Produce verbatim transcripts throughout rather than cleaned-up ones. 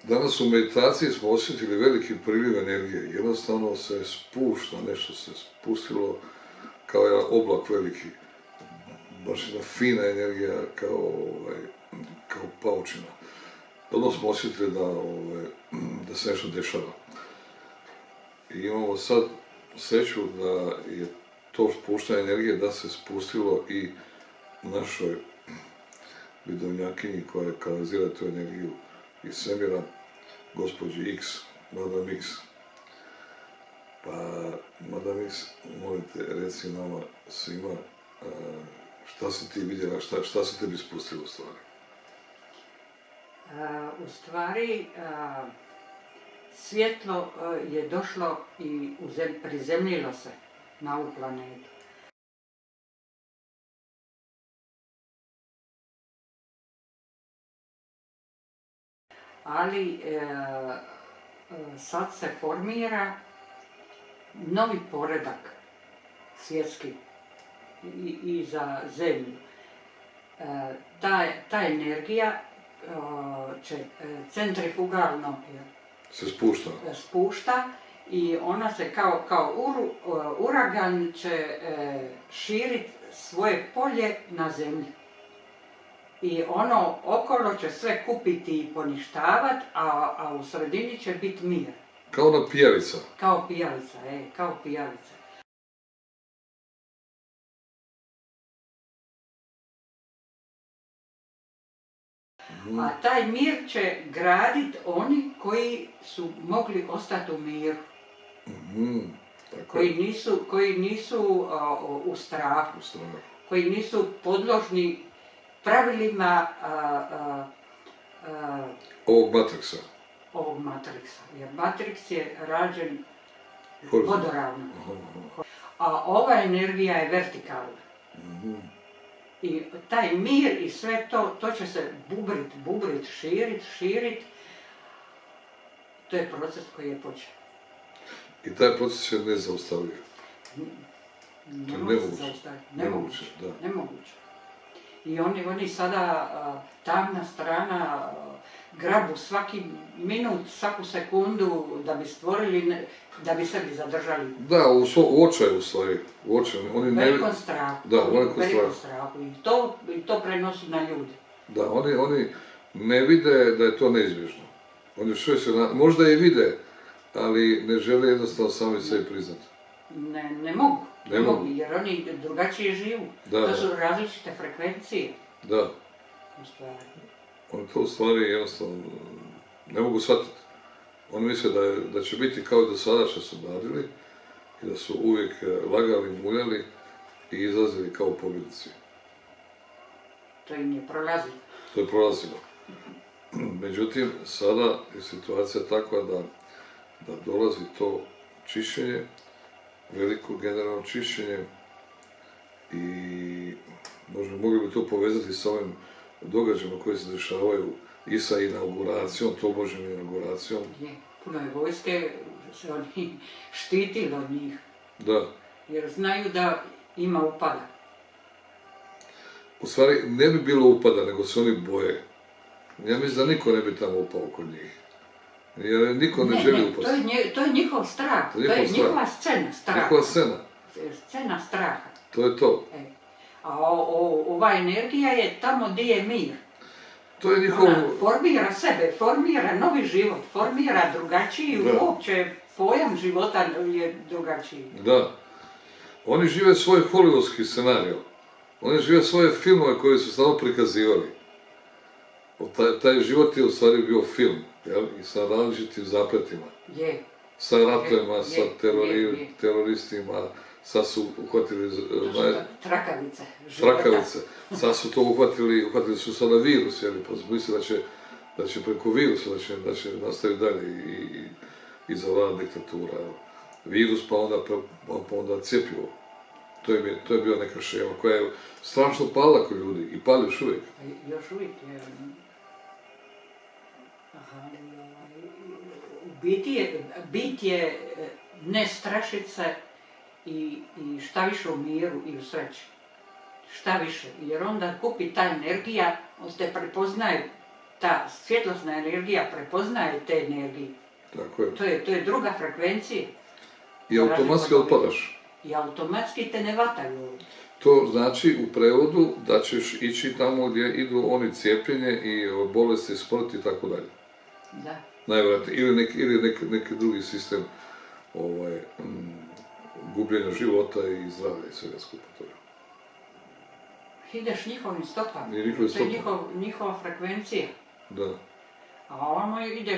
Danas u meditaciji smo osjetili veliki priliv energije. Jednostavno se spušta, nešto se spustilo kao jedan oblak veliki. Baš jedna fina energija kao, ovaj, kao paučina. Odmah smo osjetili da, ovaj, da se nešto dešava. I imamo sad sreću da je to spuštanje energije da se spustilo i našoj vidovnjakinji koja kanalizira tu energiju iz svemira, gospođi X, Madame X. Pa, Madame X, molite, reci nama svima šta si ti vidjela, šta, šta si tebi spustilo u stvari? A, u stvari, a, svjetlo a, je došlo i uzem, prizemljilo se na ovu planetu. Ali e, sad se formira novi poredak svjetski i, i za zemlju. E, ta, ta energija e, će centrifugalno se spušta. spušta i ona se kao, kao uru, uragan će e, širiti svoje polje na zemlji. I ono okolo će sve kupiti i poništavati, a, a u sredini će biti mir. Kao ona pijavica. Kao pijavica, e, kao pijavica. Mm. A taj mir će graditi oni koji su mogli ostati u miru. Mm, tako koji nisu, koji nisu a, u strahu. U strahu. Koji nisu podložni pravilima a, a, a, ovog Matrixa. Ovog Matrixa. Jer Matrix je rađen Horizon. vodoravno. Aha, aha. A ova energija je vertikalna. Mm-hmm. I taj mir i sve to, to će se bubrit, bubrit, širit, širit. To je proces koji je počeo. I taj proces je nezaustavljiv. Ne može se zaustaviti. Nemoguće, da. Nemoguće. I oni, oni sada, a, tamna strana, a, grabu svaki minut, svaku sekundu da bi stvorili, ne, da bi sebi zadržali. Da, u, svo, u očaju u stvari. U očaju. Oni ne... Velikom strahu. Da, u velikom Velikom strahu. strahu. I to, i to prenosi na ljude. Da, oni, oni ne vide da je to neizbježno. Oni što se na... možda i vide, ali ne žele jednostavno sami sebi priznati. Ne, ne mogu. Ne mogu. Jer oni drugačije živu. Da, to su da. različite frekvencije. Da. U stvari. Oni to u stvari jednostavno ne mogu shvatiti. Oni misle da, je, da će biti kao i do sada što su radili i da su uvijek lagali, muljali i izlazili kao pobjednici. To im je prolazilo. To je prolazilo. Međutim, sada je situacija takva da, da dolazi to čišćenje, veliko generalno čišćenje i možda mogli bi to povezati sa ovim događajima koji se dešavaju i sa inauguracijom, tobožnjom inauguracijom. Je, puno je vojske, se oni štitili od njih. Da. Jer znaju da ima upada. U stvari, ne bi bilo upada, nego se oni boje. Ja mislim da niko ne bi tamo upao kod njih. Jer niko ne, ne želi upasti. To je, nje, to je njihov strah, to je, to je njihova strah. scena straha. Njihova scena. Scena straha. To je to. E. A o, o, ova energija je tamo gdje je mir. To je njihov... Ona formira sebe, formira novi život, formira drugačiji, da. Uopće pojam života je drugačiji. Da. Oni žive svoj hollywoodski scenario. Oni žive svoje filmove koje su stalno prikazivali. Taj, taj život je u stvari bio film, jel? I sa različitim zapletima. Je. Sa ratovima, je, sa je, terori, je, je. teroristima, sad su uhvatili... Naj... Trakavice. Života. Trakavice. Sad su to uhvatili, uhvatili su sada virus, jel? Pa misli da će, da će preko virusa, da će, da će nastaviti dalje i, i, i zavladati diktatura. Jel? Virus, pa onda, pa onda cjepivo. To je, to je bila neka šema koja je strašno palila kod ljudi i pali još uvijek. Još uvijek je. Aha, bit je, bit je ne strašit se i, i šta više u miru i u sreći. Šta više, jer onda kupi ta energija, on te prepoznaje ta svjetlosna energija prepoznaje te energije. Tako je. To je, to je druga frekvencija. I automatski otpadaš. I automatski te ne vataju. To znači u prevodu da ćeš ići tamo gdje idu oni cijepljenje i bolesti, smrti i tako dalje. Da. Najvjerojatnije. Ili neki, ili neki, neki drugi sistem ovaj, m, gubljenja života i zdravlja i svega skupa toga. Ideš njihovim stopama. I njihovim to je stopama. njihov, njihova frekvencija. Da. A ovamo ideš,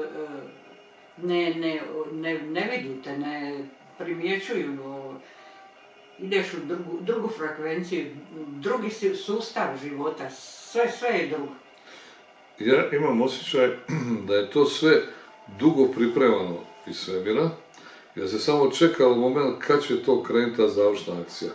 ne, ne, ne, ne vidu te, ne primjećuju, ideš u drugu, drugu frekvenciju, drugi sustav života, sve, sve je drugo. Ja imam osjećaj da je to sve dugo pripremano iz svemira, jer se samo čekalo moment kad će to krenuti ta završna akcija.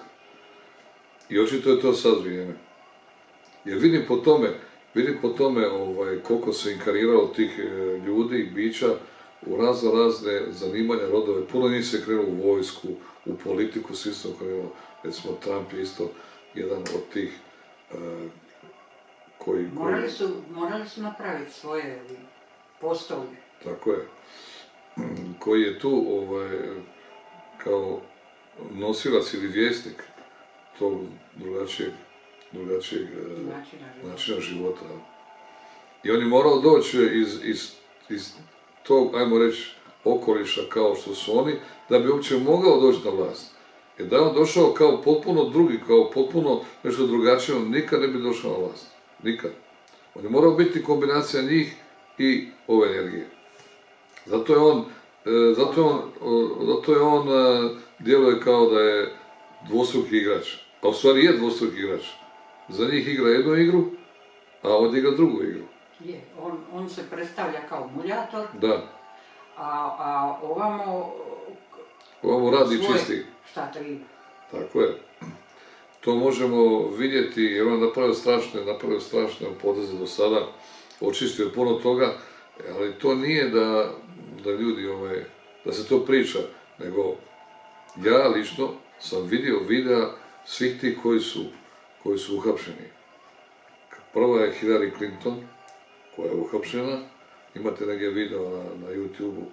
I očito je to sad vrijeme. Jer vidim po tome, vidim po tome ovaj, koliko se inkariralo tih e, ljudi i bića u razno razne zanimanja, rodove. Puno njih se krenulo u vojsku, u politiku se isto krenulo. Recimo Trump je isto jedan od tih e, koji... Morali su, morali su napraviti svoje postolje. Tako je. Koji je tu ovaj, kao nosilac ili vjesnik tog drugačijeg, drugačijeg načina, načina života. I on je morao doći iz, iz, iz tog, ajmo reći, okoliša kao što su oni, da bi uopće mogao doći na vlast. Jer da je on došao kao potpuno drugi, kao potpuno nešto drugačije, on nikad ne bi došao na vlast. Nikad. On je morao biti kombinacija njih i ove energije. Zato je on, zato je on, zato je on djeluje kao da je dvostruki igrač. A u stvari je dvostruki igrač. Za njih igra jednu igru, a on igra drugu igru. Je, on, on se predstavlja kao muljator. Da. A, a ovamo... Ovamo radi čisti. Šta treba. Tako je. To možemo vidjeti, jer on napravio strašne, napravio strašne poteze do sada, očistio puno toga, ali to nije da, da ljudi, ovaj, da se to priča, nego ja lično sam vidio videa svih tih koji su, koji su uhapšeni. Prva je Hillary Clinton, koja je uhapšena, imate negdje video na, na YouTube-u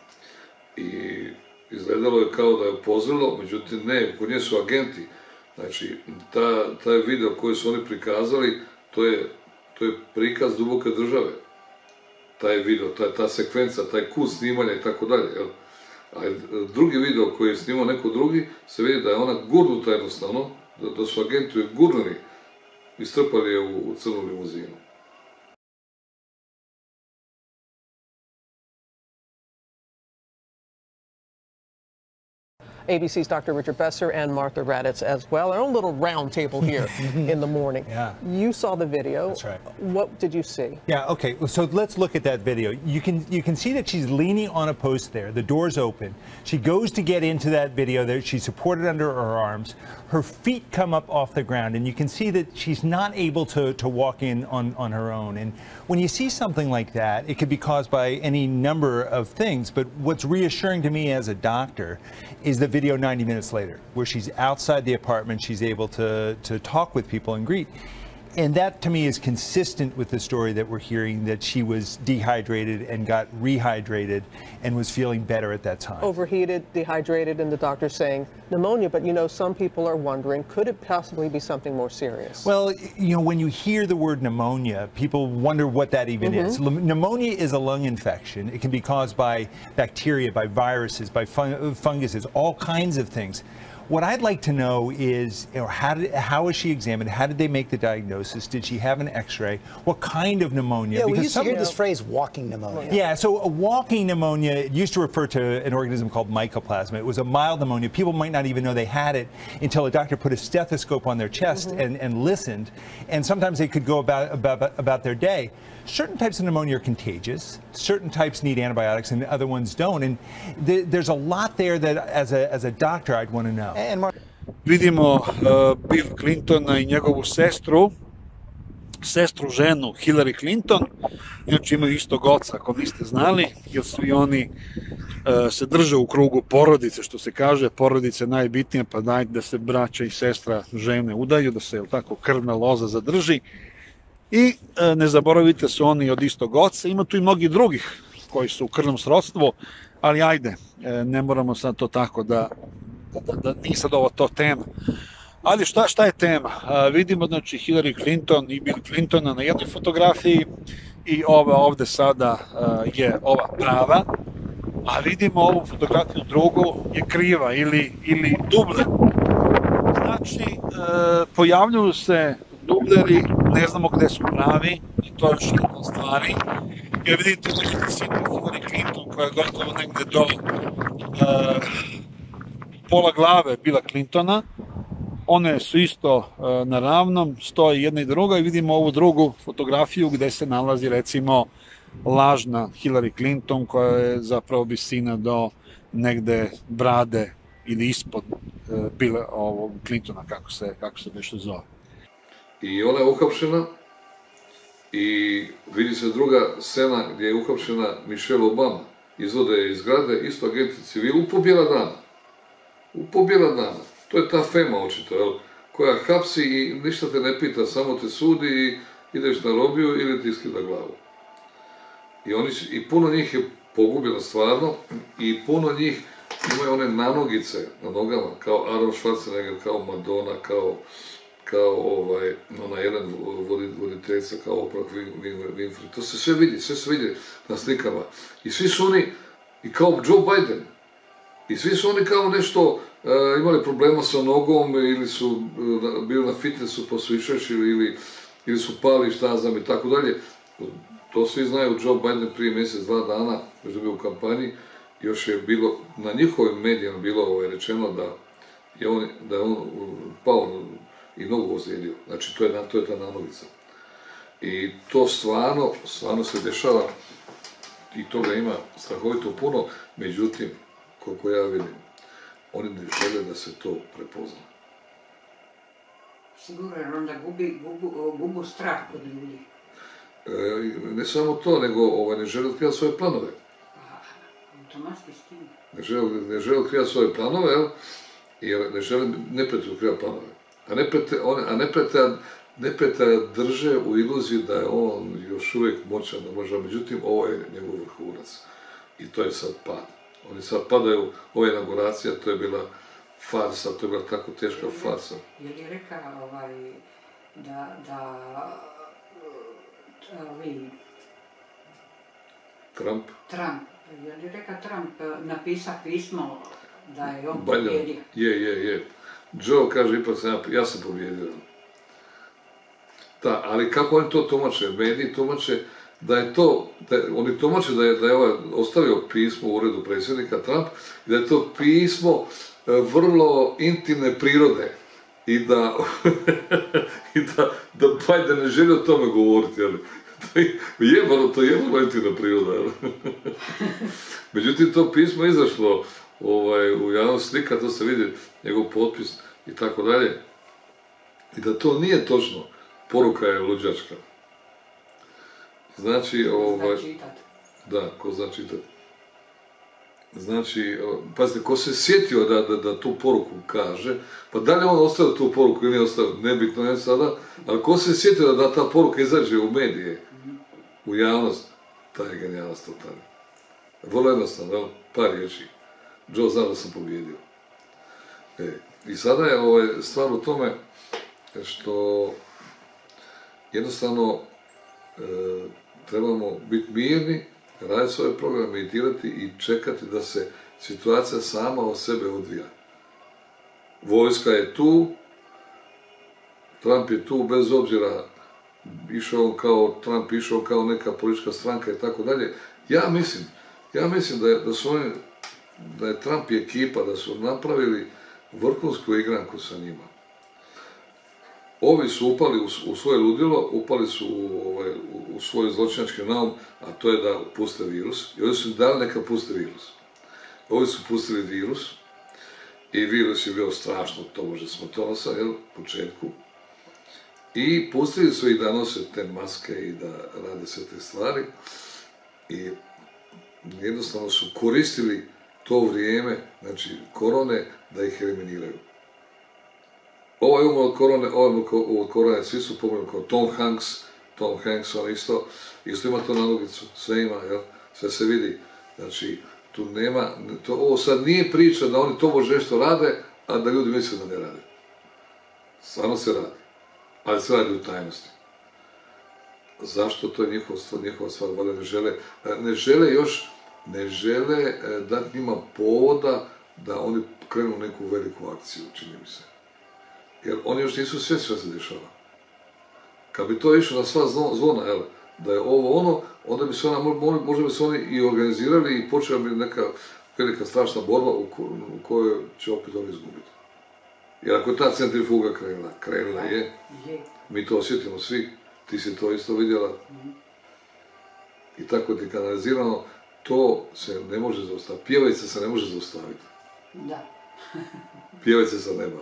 i izgledalo je kao da je pozrelo, međutim ne, kod nje su agenti. Znači, ta, taj video koji su oni prikazali, to je, to je prikaz duboke države. Taj video, ta, ta sekvenca, taj kut snimanja i tako dalje. A drugi video koji je snimao neko drugi, se vidi da je ona gurnuta jednostavno, da, da su agenti gurnuli i strpali je u, u crnu limuzinu. A B C's Doctor Richard Besser and Martha Raddatz as well. Our own little round table here in the morning. Yeah. You saw the video. That's right. What did you see? Yeah, okay, so let's look at that video. You can you can see that she's leaning on a post there. The door's open. She goes to get into that video there. She's supported under her arms. Her feet come up off the ground, and you can see that she's not able to, to walk in on, on her own. And when you see something like that, it could be caused by any number of things. But what's reassuring to me as a doctor is the video ninety minutes later, where she's outside the apartment, she's able to, to talk with people and greet. And that, to me, is consistent with the story that we're hearing, that she was dehydrated and got rehydrated and was feeling better at that time. Overheated, dehydrated, and the doctor's saying pneumonia. But, you know, some people are wondering, could it possibly be something more serious? Well, you know, when you hear the word pneumonia, people wonder what that even mm-hmm. is. Pneumonia is a lung infection. It can be caused by bacteria, by viruses, by fun funguses, all kinds of things. What I'd like to know is, you know, how did, how was she examined? How did they make the diagnosis? Did she have an X-ray? What kind of pneumonia? Yeah, we because used to hear this phrase, walking pneumonia. Yeah, so a walking pneumonia, it used to refer to an organism called mycoplasma. It was a mild pneumonia. People might not even know they had it until a doctor put a stethoscope on their chest mm-hmm. and, and listened. And sometimes they could go about, about, about their day. Certain types of pneumonia are contagious. Certain types need antibiotics and other ones don't. And th there's a lot there that as a, as a doctor I'd want to know. And Mark Vidimo uh, Bill Clintona i njegovu sestru, sestru ženu Hillary Clinton, inače imaju istog oca, ako niste znali, jer svi oni uh, se drže u krugu porodice, što se kaže, porodice najbitnije, pa dajte da se braća i sestra žene udaju, da se, jel tako, krvna loza zadrži. I e, ne zaboravite su oni od istog oca, ima tu i mnogi drugih koji su u krvnom srodstvu, ali ajde, e, ne moramo sad to tako da, da, da nije sad ovo to tema. Ali šta, šta je tema? E, vidimo znači Hillary Clinton i Bill Clintona na jednoj fotografiji i ova ovde sada e, je ova prava, a vidimo ovu fotografiju drugu je kriva ili, ili duble. Znači, e, pojavljuju se dubleri, ne znamo gde su pravi, i to je još jedna stvari. Jer vidite nekada sitnu Hillary Clinton koja je gotovo negde do e, pola glave Billa Clintona. One su isto e, na ravnom, stoji jedna i druga i vidimo ovu drugu fotografiju gde se nalazi recimo lažna Hillary Clinton koja je zapravo visina do negde brade ili ispod e, Billa ovog Clintona, kako se, kako se nešto zove. I ona je uhapšena i vidi se druga scena gdje je uhapšena Michelle Obama. Izvode je iz zgrade, isto agenti civili, u pobjela dana. U pobjela dana. To je ta fema očito, jel? Koja hapsi i ništa te ne pita, samo te sudi i ideš na robiju ili ti skida glavu. I, oni, i puno njih je pogubljeno stvarno i puno njih imaju one nanogice na nogama, kao Arnold Schwarzenegger, kao Madonna, kao kao ovaj, ona jedan voditeljica, kao Oprah Winfrey. To se sve vidi, sve se vidi na slikama. I svi su oni, i kao Joe Biden, i svi su oni kao nešto uh, imali problema sa nogom, ili su uh, bili na fitnessu pa su išešili, ili, ili su pali, šta znam, i tako dalje. To svi znaju. Joe Biden prije mjesec, dva dana, još je bio u kampanji, još je bilo, na njihovim medijama bilo ovaj, rečeno da je on, da je on pao i nogu ozlijedio. Znači, to je, to je ta nanogica. I to stvarno, stvarno se dešava i toga ima strahovito puno, međutim, koliko ja vidim, oni ne žele da se to prepozna. Sigurno, jer onda gubi, gubu, gubu strah kod ljudi. E, ne samo to, nego ovaj, ne žele otkrijati svoje planove. Automatski s tim. Ne žele, ne žele otkrijati svoje planove, jel? Jer ne žele neprijatelj otkrijati planove. A neprijatelj, a neprijatelj, neprijatelj drže u iluziji da je on još uvijek moćan, da može, međutim, ovo je njegov vrhunac. I to je sad pad. Oni sad padaju, ova inauguracija, to je bila farsa, to je bila tako teška farsa. Je li rekao ovaj, da, da, ovi... Trump? Trump. Je li rekao Trump napisa pismo da je on Biden. pobjedio? Je, je, je. Joe kaže, ipak sam ja, ja sam pobjedio. Da, ali kako oni to tumače? Mediji tumače da je to, da, oni tumače da je, da je ovaj ostavio pismo u uredu predsjednika Trump i da je to pismo e, vrlo intimne prirode i da, i da, da Biden ne želi o tome govoriti, ali to je, je, to je vrlo intimna priroda. Međutim, to pismo je izašlo ovaj, u javnost slika, to se vidi, njegov potpis i tako dalje. I da to nije točno, poruka je luđačka. Znači, ovaj... Da, ko zna čitati. Znači, pazite, ko se sjetio da, da, da tu poruku kaže, pa da li on ostavio tu poruku ili nije ostavio, nebitno je sada, ali ko se sjetio da, da ta poruka izađe u medije, u javnost, ta je genijalnost totalna. Vrlo jednostavno, par riječi. Joe zna da sam pobjedio. E, I sada je ovaj, stvar u tome što jednostavno e, trebamo biti mirni, raditi svoje programe, meditirati i čekati da se situacija sama od sebe odvija. Vojska je tu, Trump je tu, bez obzira išao kao Trump, išao kao neka politička stranka i tako dalje. Ja mislim, ja mislim da je, da su oni, da je Trump i ekipa, da su napravili vrhunsku igranku sa njima. Ovi su upali u, u svoje ludilo, upali su u, ovaj, u, u svoj zločinački naum, a to je da puste virus. I oni su dali neka puste virus. Ovi su pustili virus i virus je bio strašno, to može smrtonosan, jel, u početku. I pustili su ih da nose te maske i da rade sve te stvari. I jednostavno su koristili to vrijeme, znači korone, da ih eliminiraju. Ovaj umro od korone, ovaj umro od korone, svi su pomrli kao Tom Hanks, Tom Hanks, on isto, isto ima to nalogicu, sve ima, jel? Sve se vidi. Znači, tu nema, to, ovo sad nije priča da oni to može nešto rade, a da ljudi misle da ne rade. Stvarno se radi, ali se radi u tajnosti. Zašto? To je njihova stvar, njihova stvar, valjda ne žele, ne žele još, ne žele dati njima povoda da oni krenu u neku veliku akciju, čini mi se. Jer oni još nisu svjesni što se dešava. Kad bi to išlo na sva zvona, jel, da je ovo ono, onda bi se ona, možda bi se oni i organizirali i počela bi neka velika strašna borba u, ko, u kojoj će opet oni izgubiti. Jer ako je ta centrifuga krenula, krenula je, mi to osjetimo svi, ti si to isto vidjela, i tako ti kanalizirano, to se ne može zaustaviti. Pjevajica se ne može zaustaviti. Da. Pjevajica sa neba.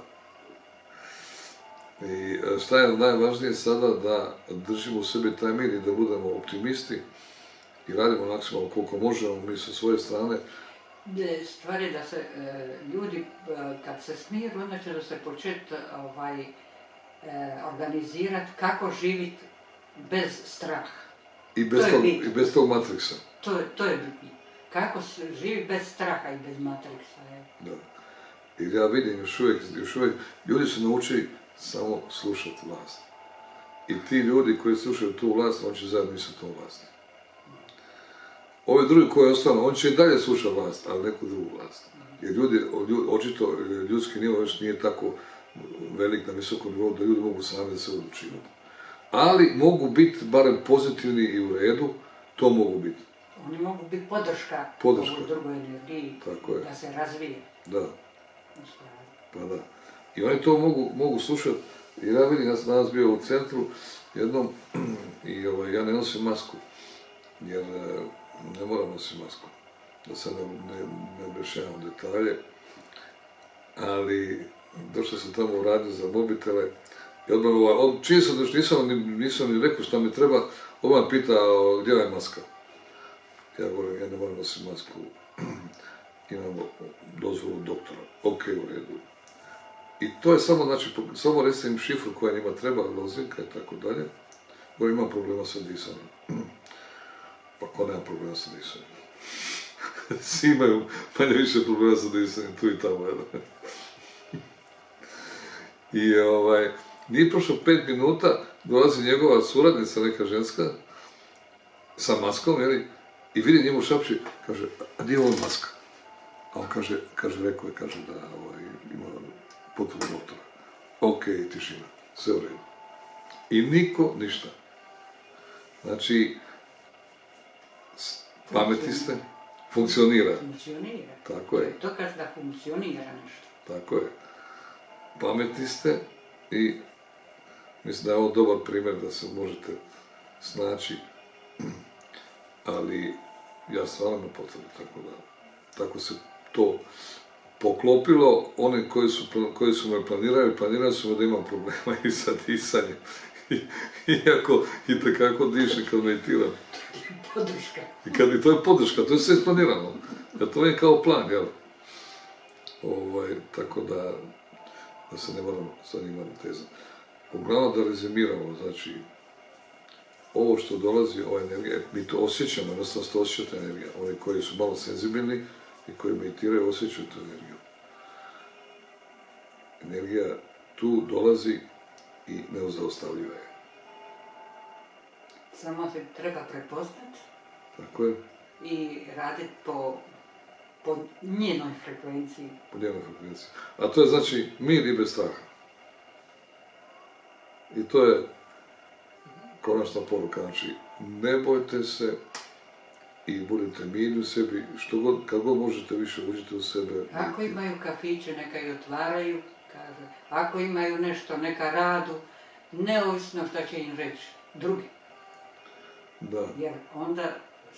I šta je najvažnije sada, da držimo u sebi taj mir i da budemo optimisti i radimo maksimalno koliko možemo mi sa svoje strane. Stvar je da se e, ljudi, e, kad se smiru, onda će da se početi ovaj, e, organizirati kako živjeti bez straha. I bez, tog, i bez tog matriksa. To, to je bitno. Kako se živi bez straha i bez matriksa. Je. Da. Jer ja vidim još uvijek, još uvijek, ljudi su naučili samo slušati vlast. I ti ljudi koji slušaju tu vlast, on će zajedno sa tom vlasti. Ovi drugi koji ostanu, on će i dalje slušati vlast, ali neku drugu vlast. Jer ljudi, očito ljudski nivo još nije tako velik na visokom nivou da ljudi mogu sami da se odlučivati. Ali mogu biti barem pozitivni i u redu, to mogu biti. Oni mogu biti podrška, podrška. ovoj drugoj energiji, da se razvije. Da. Pa da. I oni to mogu, mogu slušati. Jer ja vidim, ja sam danas bio u centru jednom i ovaj, ja ne nosim masku. Jer ne moram nositi masku. Da sad ne, ne, ne objašnjavam detalje. Ali došao sam tamo u radnju za mobitele. I odmah, ovaj, čini sam da još nisam, nisam ni rekao šta mi treba, odmah pita gdje je maska. Ja govorim, ja ne moram nositi masku. Imamo dozvolu doktora. Ok, u redu. I to je samo, znači, samo recite im šifru koja njima treba, lozinka i tako dalje. Govorim, imam problema sa disanjem. Pa ko nema problema sa disanjem? Svi imaju manje više problema sa disanjem, tu i tamo, jedan. I ovaj, nije prošlo pet minuta, dolazi njegova suradnica, neka ženska, sa maskom, jeli, i vidi njemu šapši, kaže, a gdje je ovo maska? A on kaže, kaže, rekao je, kaže da ovaj, ima potvrdu doktora. Ok, tišina, sve u redu. I niko ništa. Znači, pameti ste, funkcionira. Funkcionira. Tako je. To kaže da funkcionira nešto. Tako je. Pametni ste i mislim da je ovo dobar primjer da se možete snaći, ali ja stvarno me potrebu, tako da, tako se to poklopilo. Oni koji su, koji su me planirali, planirali su me da imam problema i sa disanjem. Iako i tekako dišem kad meditiram. Podrška. I, kad, I to je podrška, to je sve isplanirano. Ja to je kao plan, jel? Ovaj, tako da, da se ne moram sa njima natezati. Uglavnom da rezimiramo, znači, ovo što dolazi, ova energija, mi to osjećamo, jednostavno to osjećate energija. Oni koji su malo senzibilni i koji meditiraju, osjećaju tu energiju. Energija tu dolazi i neuzaustavljiva je. Samo se treba prepoznati. Tako je. I raditi po, po njenoj frekvenciji. Po njenoj frekvenciji. A to je znači mir i bez straha. I to je konačna poruka. Znači, ne bojte se i budite mirni u sebi. Što god, kad god možete više uđite u sebe. Ako imaju kafiće, neka i otvaraju. Kaže. Ako imaju nešto, neka radu. Neovisno šta će im reći drugi. Da. Jer onda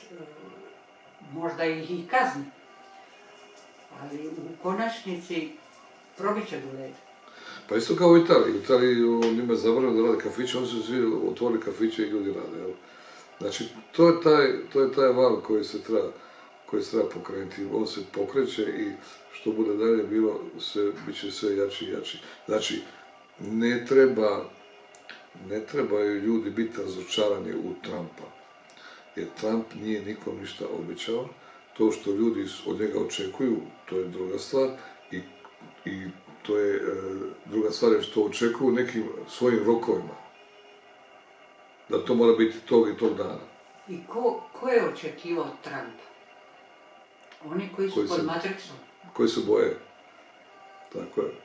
možda ih i kazni. Ali u konačnici probit će do leda. Pa isto kao u Italiji. U Italiji njima je zabranjeno da rade kafiće, oni su svi otvorili kafiće i ljudi rade. Jel? Znači, to je taj, to je taj val koji se treba, koji se treba pokrenuti. On se pokreće i što bude dalje bilo, sve, bit će sve jači i jači. Znači, ne treba, ne trebaju ljudi biti razočarani u Trumpa. Jer Trump nije nikom ništa obećao. To što ljudi od njega očekuju, to je druga stvar. I, i to je e, druga stvar je što očekuju nekim svojim rokovima. Da to mora biti tog i tog dana. I ko, ko je očekivao Trumpa? Oni koji su koji pod se, Matrixom. Koji se boje. Tako je.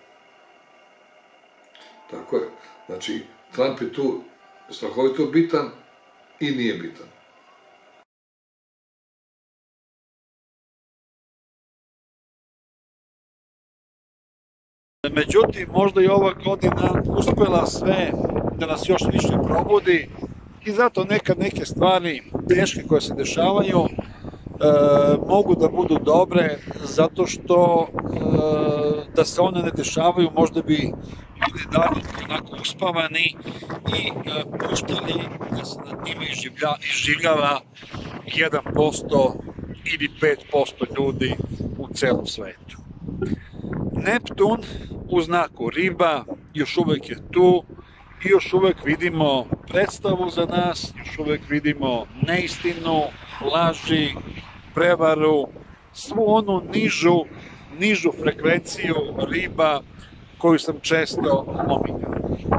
Tako je. Znači, Trump je tu strahovito bitan i nije bitan. Međutim, možda i ova godina uspjela sve da nas još više probudi i zato nekad neke stvari teške koje se dešavaju e, mogu da budu dobre zato što e, da se one ne dešavaju možda bi ljudi dalje onako uspavani i e, puštali da se nad njima iživlja, iživljava jedan posto ili pet posto ljudi u celom svetu. Neptun u znaku riba još uvek je tu i još uvek vidimo predstavu za nas, još uvek vidimo neistinu, laži, prevaru, svu onu nižu, nižu frekvenciju riba koju sam često pominjao.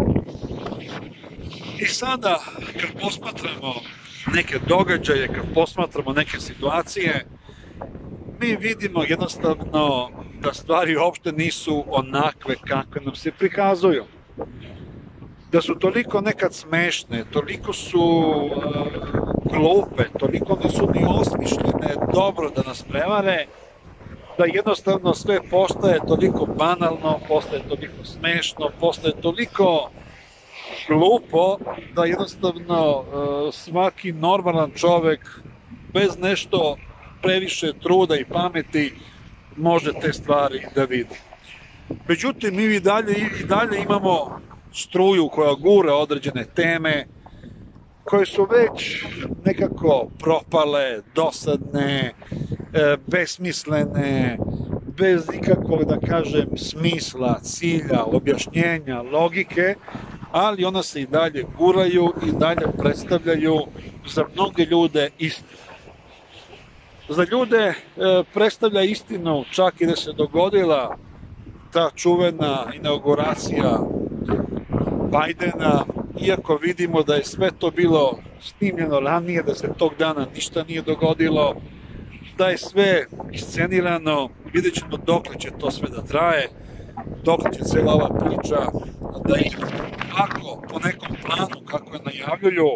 I sada, kad posmatramo neke događaje, kad posmatramo neke situacije, mi vidimo jednostavno da stvari uopšte nisu onakve kakve nam se prikazuju. Da su toliko nekad smešne, toliko su uh, glupe, toliko nisu ni osmišljene dobro da nas prevare, da jednostavno sve postaje toliko banalno, postaje toliko smešno, postaje toliko glupo, da jednostavno uh, svaki normalan čovek bez nešto previše truda i pameti može te stvari da vidi. Međutim, mi i dalje, i dalje imamo struju koja gura određene teme koje su već nekako propale, dosadne, besmislene, bez ikakvog, da kažem, smisla, cilja, objašnjenja, logike, ali ona se i dalje guraju i dalje predstavljaju za mnoge ljude istinu. Za ljude e, predstavlja istinu čak i da se dogodila ta čuvena inauguracija Bajdena, iako vidimo da je sve to bilo snimljeno ranije, da se tog dana ništa nije dogodilo, da je sve iscenirano, vidjet ćemo dokle će to sve da traje, dokle će cijela ova priča da i ako po nekom planu, kako je najavljuju,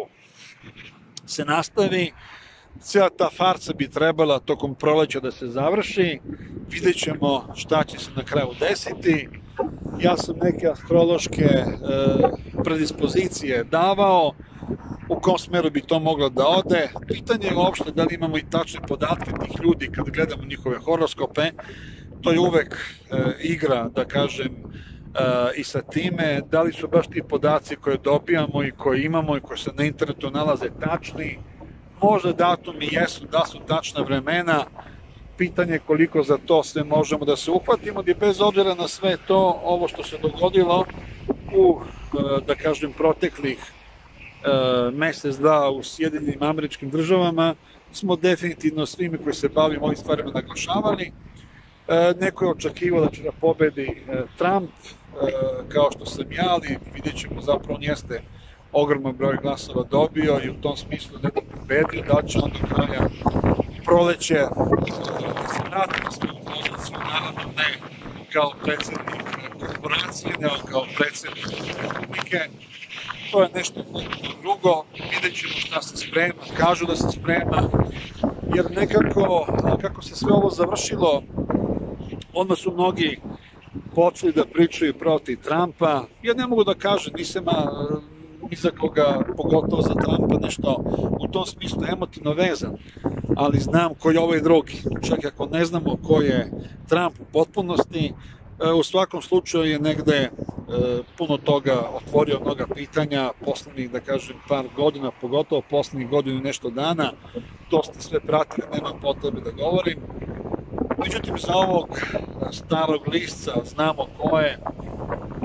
se nastavi. Cijela ta farsa bi trebala tokom proleća da se završi, vidjet ćemo šta će se na kraju desiti. Ja sam neke astrološke e, predispozicije davao, u kom smeru bi to moglo da ode. Pitanje je uopšte da li imamo i tačne podatke tih ljudi kad gledamo njihove horoskope. To je uvek e, igra, da kažem, e, i sa time, da li su baš ti podaci koje dobijamo i koje imamo i koje se na internetu nalaze tačni. Možda datumi jesu, da su tačna vremena, pitanje koliko za to sve možemo da se uhvatimo, gdje bez obzira na sve to, ovo što se dogodilo u, da kažem, proteklih mesec, dva u Sjedinjenim Američkim Državama, smo definitivno svimi koji se bavimo ovim stvarima naglašavali. Neko je očekivao da će da pobedi Trump, kao što sam ja, ali vidjet ćemo, zapravo on jeste ogroman broj glasova dobio i u tom smislu ne da pobedio, da će on do kraja proleće da se vrati na svoju poziciju, naravno ne kao predsjednik korporacije, nego kao predsjednik republike. To je nešto drugo, vidjet ćemo šta se sprema, kažu da se sprema, jer nekako, kako se sve ovo završilo, onda su mnogi počeli da pričaju protiv Trumpa. Ja ne mogu da kažem, nisam ni za koga, pogotovo za Trumpa, nešto u tom smislu emotivno vezan, ali znam ko je ovaj drugi. Čak ako ne znamo ko je Trump u potpunosti, u svakom slučaju je negde puno toga otvorio mnoga pitanja, poslednjih, da kažem, par godina, pogotovo poslednjih godinu i nešto dana. To ste sve pratili, nema potrebe da govorim. Međutim, za ovog starog lisca znamo ko je,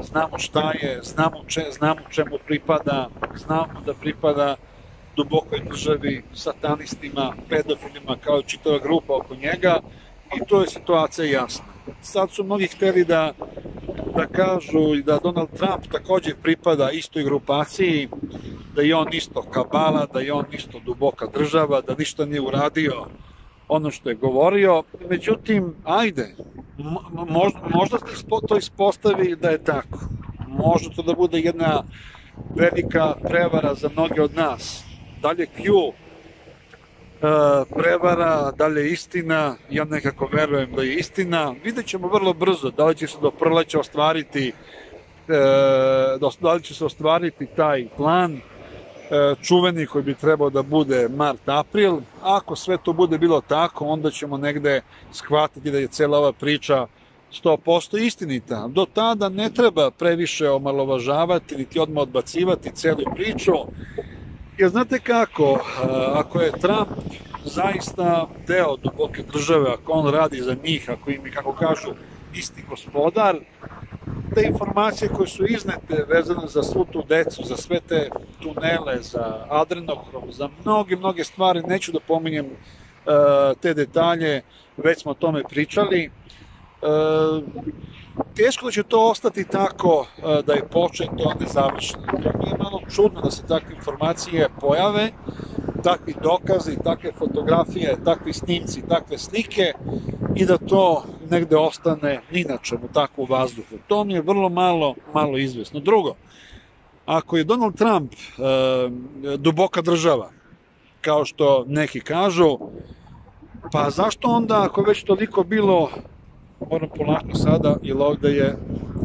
znamo šta je, znamo, če, znamo čemu pripada, znamo da pripada dubokoj državi, satanistima, pedofilima, kao i čitava grupa oko njega, i to je situacija jasna. Sad su mnogi hteli da, da kažu i da Donald Trump također pripada istoj grupaciji, da je on isto kabala, da je on isto duboka država, da ništa nije uradio ono što je govorio. Međutim, ajde, možda, možda ste to ispostavili da je tako. Može to da bude jedna velika prevara za mnoge od nas. Da li je Q prevara, da li je istina, ja nekako verujem da je istina. Vidjet ćemo vrlo brzo da li će se do proleća ostvariti, da li će se ostvariti taj plan čuveni koji bi trebao da bude mart-april. Ako sve to bude bilo tako, onda ćemo negde shvatiti da je cela ova priča sto posto istinita. Do tada ne treba previše omalovažavati niti odmah odbacivati celu priču. Jer znate kako, ako je Trump zaista deo duboke države, ako on radi za njih, ako im je, kako kažu, isti gospodar, te informacije koje su iznete vezane za svu tu decu, za sve te tunele, za adrenohrom, za mnoge, mnoge stvari, neću da pominjem uh, te detalje, već smo o tome pričali. Uh, teško da će to ostati tako uh, da je početo, a ne završeno. To mi je malo čudno da se takve informacije pojave, takvi dokazi, takve fotografije, takvi snimci, takve slike i da to negde ostane ni na čemu, tako u vazduhu. To mi je vrlo malo, malo izvesno. Drugo, ako je Donald Trump e, duboka država, kao što neki kažu, pa zašto onda, ako je već toliko bilo, moram polako sada, jer ovde je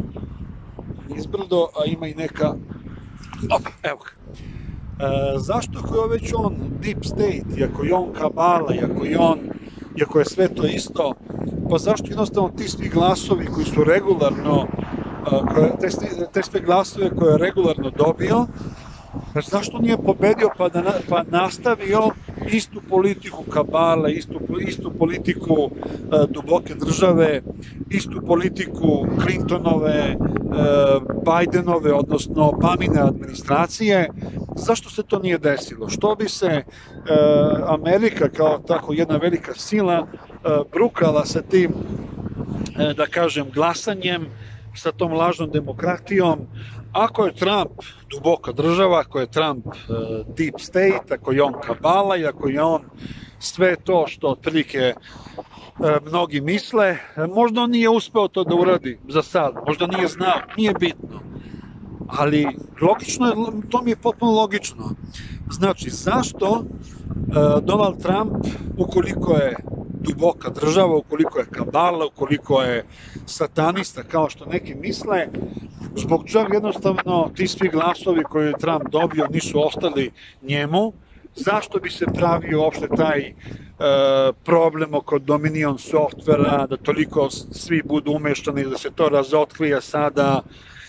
izbrdo, a ima i neka, op, evo ga. E, zašto ako je već on deep state, i ako je on kabala, i ako je on, i ako je sve to isto, pa zašto jednostavno ti svi glasovi koji su regularno, koje, te, te sve glasove koje je regularno dobio, zašto nije pobedio pa, da, pa nastavio istu politiku kabale, istu, istu politiku uh, duboke države, istu politiku Clintonove, uh, Bidenove, odnosno Obamine administracije? Zašto se to nije desilo? Što bi se uh, Amerika kao tako jedna velika sila uh, brukala sa tim, uh, da kažem, glasanjem, sa tom lažnom demokratijom? Ako je Trump duboka država, ako je Trump uh, deep state, ako je on kabala i ako je on sve to što otprilike uh, mnogi misle, možda on nije uspeo to da uradi za sad, možda nije znao, nije bitno. Ali logično je, to mi je potpuno logično. Znači, zašto uh, Donald Trump, ukoliko je duboka država, ukoliko je kabala, ukoliko je satanista, kao što neki misle, zbog čega jednostavno ti svi glasovi koje je Trump dobio nisu ostali njemu? Zašto bi se pravio uopšte taj e, problem oko Dominion softvera, da toliko svi budu umeštani, da se to razotkrije sada,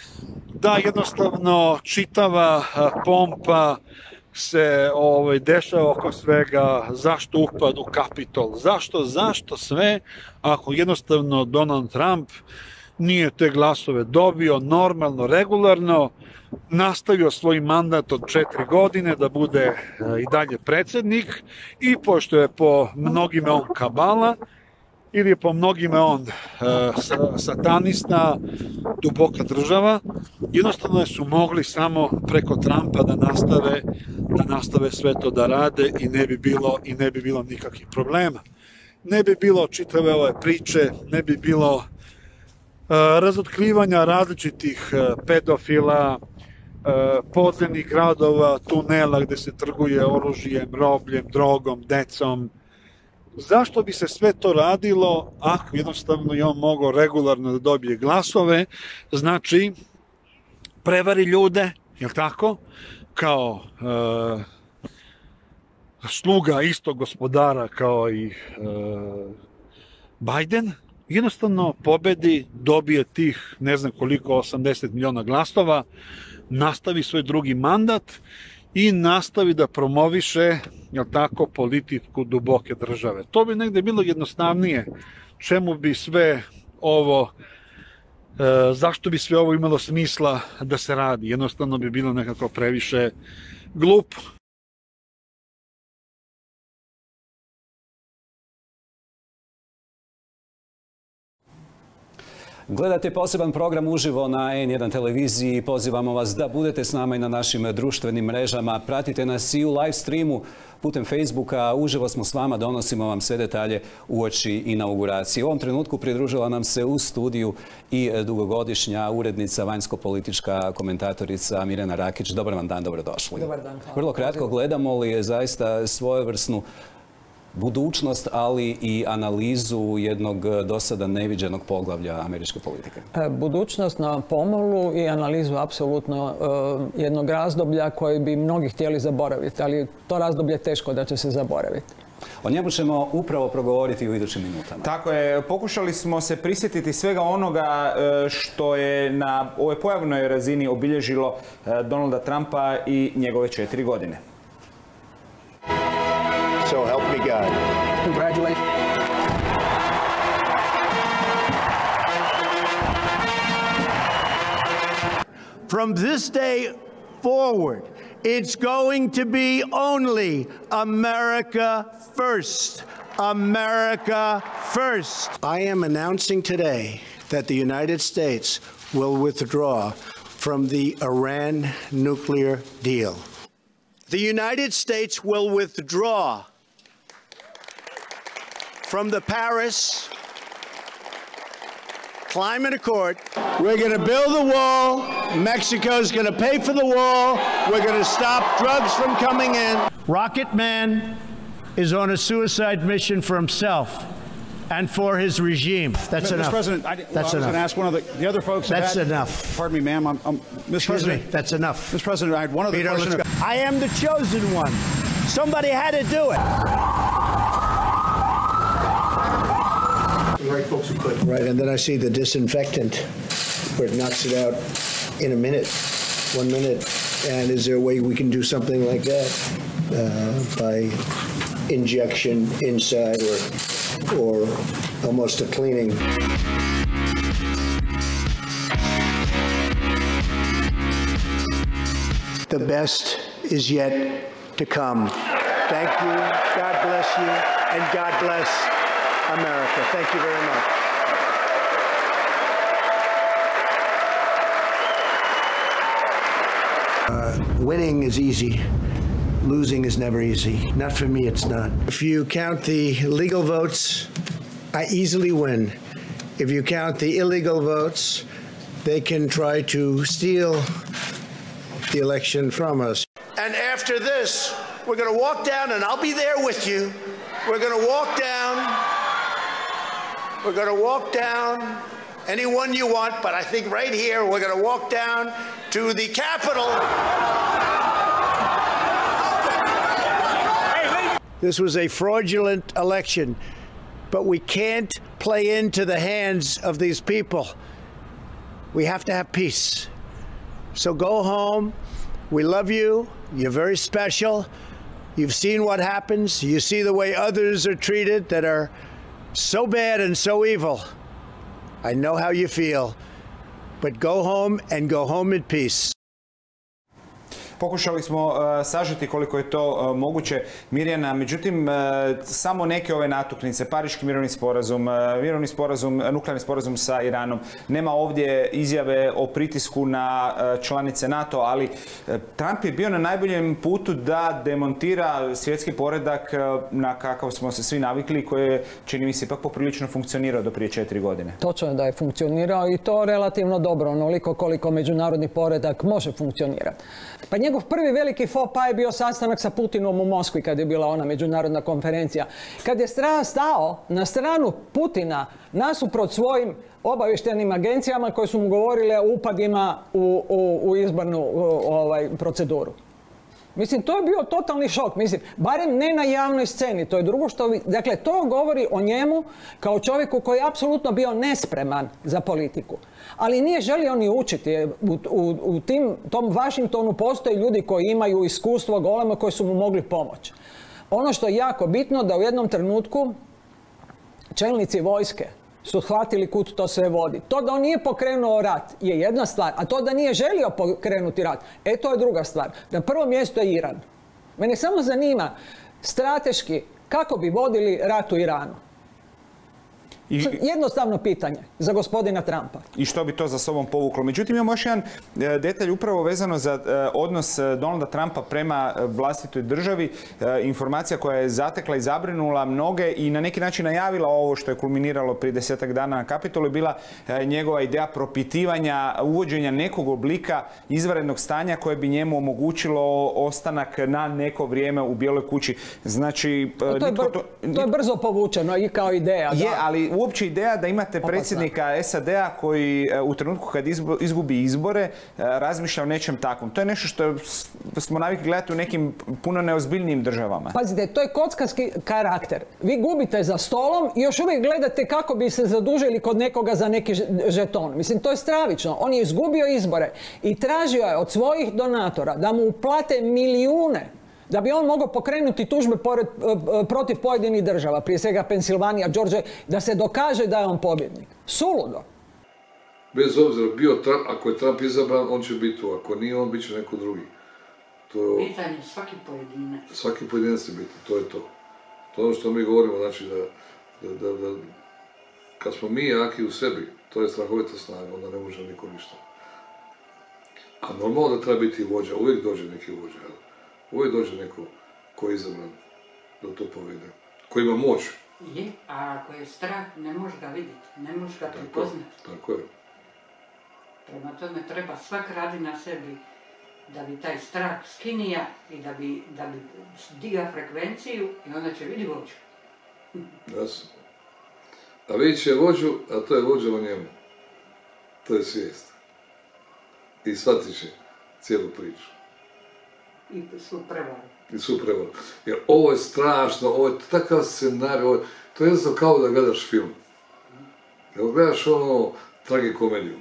da jednostavno čitava pompa se ovaj, dešava oko svega, zašto upad u Kapitol, zašto, zašto sve, ako jednostavno Donald Trump nije te glasove dobio normalno, regularno, nastavio svoj mandat od četiri godine da bude e, i dalje predsjednik, i pošto je po mnogime on kabala, ili je po mnogime on e, satanista, duboka država, jednostavno su mogli samo preko Trumpa da nastave, da nastave sve to da rade i ne bi bilo, i ne bi bilo nikakvih problema. Ne bi bilo čitave ove priče, ne bi bilo razotkrivanja različitih pedofila, podzemnih gradova, tunela gde se trguje oružjem, robljem, drogom, decom. Zašto bi se sve to radilo ako jednostavno je on mogao regularno da dobije glasove? Znači, prevari ljude, jel tako? Kao e, sluga istog gospodara kao i e, Biden, jednostavno pobedi, dobije tih ne znam koliko, osamdeset miliona glasova, nastavi svoj drugi mandat i nastavi da promoviše, jel tako, politiku duboke države. To bi negde bilo jednostavnije. Čemu bi sve ovo zašto bi sve ovo imalo smisla da se radi? Jednostavno bi bilo nekako previše glupo. Gledate poseban program uživo na N jedan televiziji. Pozivamo vas da budete s nama i na našim društvenim mrežama. Pratite nas i u live streamu putem Facebooka. Uživo smo s vama, donosimo vam sve detalje uoči inauguracije. U ovom trenutku pridružila nam se u studiju i dugogodišnja urednica, vanjsko-politička komentatorica Mirjana Rakić. Dobar vam dan, dobrodošli. Dobar dan. Vrlo kratko, gledamo li zaista svojevrsnu budućnost, ali i analizu jednog do sada neviđenog poglavlja američke politike? Budućnost na pomolu i analizu apsolutno jednog razdoblja koje bi mnogi htjeli zaboraviti, ali to razdoblje je teško da će se zaboraviti. O njemu ćemo upravo progovoriti u idućim minutama. Tako je, pokušali smo se prisjetiti svega onoga što je na ovoj pojavnoj razini obilježilo Donalda Trumpa i njegove četiri godine. So help me God. Congratulations. From this day forward, it's going to be only America first. America first. I am announcing today that the United States will withdraw from the Iran nuclear deal. The United States will withdraw from the Paris Climate Accord. We're going to build the wall. Mexico's going to pay for the wall. We're going to stop drugs from coming in. Rocket Man is on a suicide mission for himself and for his regime. That's enough. Mister President, I, well, that's I was going to ask one of the, the other folks. That's had, enough. Pardon me, ma'am. I'm, I'm, Mister Excuse President, me. That's enough. Mister President, I had one of the Peter, questions. let's go. I am the chosen one. Somebody had to do it. Right, folks who could. Right, and then I see the disinfectant where it knocks it out in a minute, one minute. And is there a way we can do something like that uh, by injection inside or, or almost a cleaning? The best is yet to come. Thank you. God bless you. And God bless America. Thank you very much. Uh, winning is easy. Losing is never easy. Not for me, it's not. If you count the legal votes, I easily win. If you count the illegal votes, they can try to steal the election from us. And after this, we're going to walk down, and I'll be there with you. We're going to walk down. We're going to walk down anyone you want, but I think right here, we're going to walk down to the Capitol. This was a fraudulent election, but we can't play into the hands of these people. We have to have peace. So go home. We love you. You're very special. You've seen what happens. You see the way others are treated that are so bad and so evil. I know how you feel. But go home and go home in peace. Pokušali smo uh, sažeti koliko je to uh, moguće, Mirjana, međutim, uh, samo neke ove natuknice, Pariški mirovni sporazum, uh, mirovni sporazum, nuklearni sporazum sa Iranom, nema ovdje izjave o pritisku na uh, članice NATO, ali uh, Trump je bio na najboljem putu da demontira svjetski poredak uh, na kakav smo se svi navikli, koji je, čini mi se, ipak poprilično funkcionirao do prije četiri godine. Točno je da je funkcionirao i to relativno dobro, onoliko koliko međunarodni poredak može funkcionirati. Pa njegov prvi veliki faux pas je bio sastanak sa Putinom u Moskvi kad je bila ona međunarodna konferencija. Kad je stao na stranu Putina nasuprot svojim obavještajnim agencijama koje su mu govorile o upadima u, u, u izbornu u, ovaj, proceduru. Mislim, to je bio totalni šok. Mislim, barem ne na javnoj sceni. To je drugo što... Vi, dakle, to govori o njemu kao čovjeku koji je apsolutno bio nespreman za politiku. Ali nije želio ni učiti. U, u, u tim, tom Washingtonu postoje ljudi koji imaju iskustvo golema koji su mu mogli pomoći. Ono što je jako bitno da u jednom trenutku čelnici vojske su shvatili kud to sve vodi. To da on nije pokrenuo rat je jedna stvar, a to da nije želio pokrenuti rat, e to je druga stvar. Na prvom mjestu je Iran. Mene samo zanima strateški kako bi vodili rat u Iranu. I, jednostavno pitanje za gospodina Trumpa. I što bi to za sobom povuklo. Međutim, imamo još jedan detalj upravo vezano za odnos Donalda Trumpa prema vlastitoj državi. Informacija koja je zatekla i zabrinula mnoge i na neki način najavila ovo što je kulminiralo prije desetak dana na Kapitolu je bila njegova ideja propitivanja, uvođenja nekog oblika izvanrednog stanja koje bi njemu omogućilo ostanak na neko vrijeme u Bijeloj kući. Znači, to je, br to, to je brzo povučeno i kao ideja. Je, da. ali uopće ideja da imate predsjednika S A D-a koji u trenutku kad izgubi izbore razmišlja o nečem takvom. To je nešto što smo navikli gledati u nekim puno neozbiljnijim državama. Pazite, to je kockarski karakter. Vi gubite za stolom i još uvijek gledate kako bi se zadužili kod nekoga za neki žeton. Mislim, to je stravično. On je izgubio izbore i tražio je od svojih donatora da mu uplate milijune da bi on mogao pokrenuti tužbe pored, protiv pojedinih država, prije svega Pensilvanija, Georgia, da se dokaže da je on pobjednik. Suludo. Bez obzira, bio Trump, ako je Trump izabran, on će biti tu. Ako nije, on bit će neko drugi. To je... Pitanje svaki pojedinac. Svaki pojedinac će biti, to je to. To je ono što mi govorimo, znači da, da, da, da kad smo mi jaki u sebi, to je strahovita snaga, onda ne može niko ništa. A normalno da treba biti vođa, uvijek dođe neki vođa. Uvijek dođe neko ko je izabran da to povede, ko ima moć. Je, a ako je strah, ne možeš ga vidjeti, ne možeš ga prepoznati. Tako je. Prema tome treba svak radi na sebi da bi taj strah skinija i da bi, da bi diga frekvenciju i onda će vidi vođu. Jasno. A vidit će vođu, a to je vođa u njemu. To je svijest. I shvatit će cijelu priču. I su prevaru. I su prevaru. Jer ovo je strašno, ovo je takav scenarij, ovo je, to je jednostavno kao da gledaš film. Evo gledaš ono tragikomediju.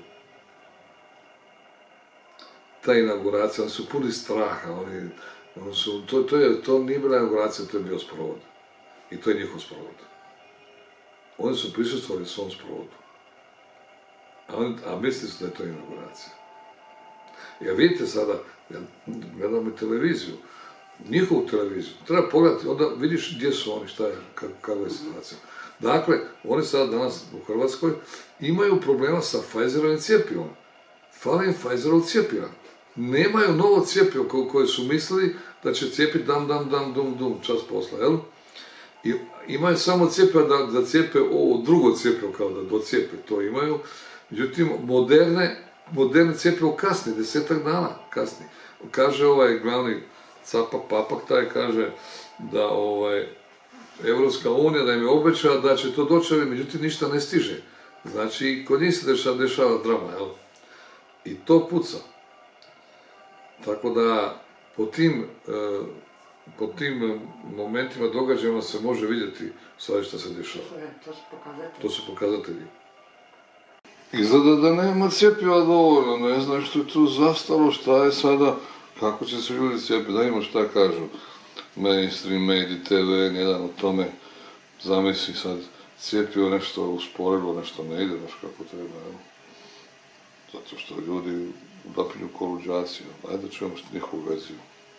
Ta inauguracija, oni su puni straha, oni, oni su, to, to, je, to nije bila inauguracija, to je bio sprovod. I to je njihov sprovod. Oni su prisustvovali svom sprovodu. A, on, a misli su da je to inauguracija. Ja vidite sada, ja gledam i televiziju, njihovu televiziju, treba pogledati, onda vidiš gdje su oni, šta je, kakva je situacija. Dakle, oni sada danas u Hrvatskoj imaju problema sa Pfizerovim cijepivom. Fali im Pfizerov cijepiva. Nemaju novo cijepivo koje su mislili da će cijepiti dam, dam, dam, dum, dum, čas posla, jel? I imaju samo cijepiva da, da cijepe ovo drugo cijepivo, kao da docijepe, to imaju. Međutim, moderne, moderne cijepivo kasni, desetak dana kasni. Kaže ovaj glavni capak, papak taj, kaže da ovaj, Evropska unija da im je obećala da će to doći, međutim ništa ne stiže. Znači, kod njih se dešava, dešava drama, jel? I to puca. Tako da, po tim, e, po tim momentima, događajima se može vidjeti stvari što se dešava. To su pokazatelji. To su pokazatelji. Izgleda da nema cijepiva dovoljno, ne znam što je tu zastalo, šta je sada, kako će se ljudi cijepiti, da ima šta kažu. Mainstream, mediji, te ve en jedan o tome, zamisli sad, cijepivo nešto usporilo, nešto ne ide, znaš kako treba, evo. Zato što ljudi udapinju koluđaciju, ajde da čujemo njihovu verziju.